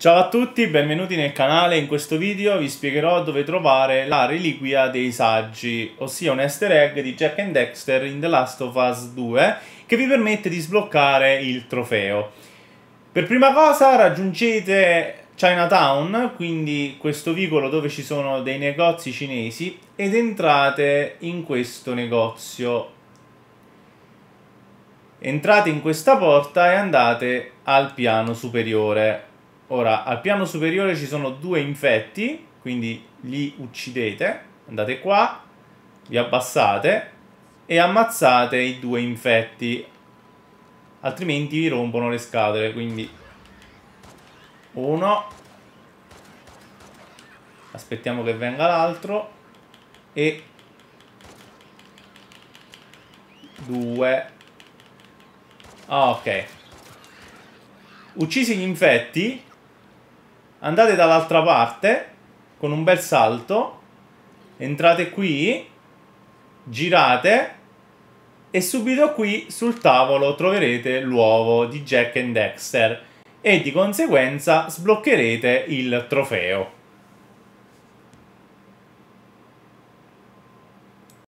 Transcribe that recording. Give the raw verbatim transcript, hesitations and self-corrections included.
Ciao a tutti, benvenuti nel canale. In questo video vi spiegherò dove trovare la reliquia dei saggi, ossia un easter egg di Jak and Daxter in The Last of Us due che vi permette di sbloccare il trofeo. Per prima cosa raggiungete Chinatown, quindi questo vicolo dove ci sono dei negozi cinesi, ed entrate in questo negozio. Entrate in questa porta e andate al piano superiore. Ora, al piano superiore ci sono due infetti, quindi li uccidete, andate qua, vi abbassate e ammazzate i due infetti, altrimenti vi rompono le scatole, quindi uno, aspettiamo che venga l'altro, e due. Ah, ok. Uccisi gli infetti, andate dall'altra parte con un bel salto, entrate qui, girate e subito qui sul tavolo troverete l'uovo di Jak and Daxter e di conseguenza sbloccherete il trofeo.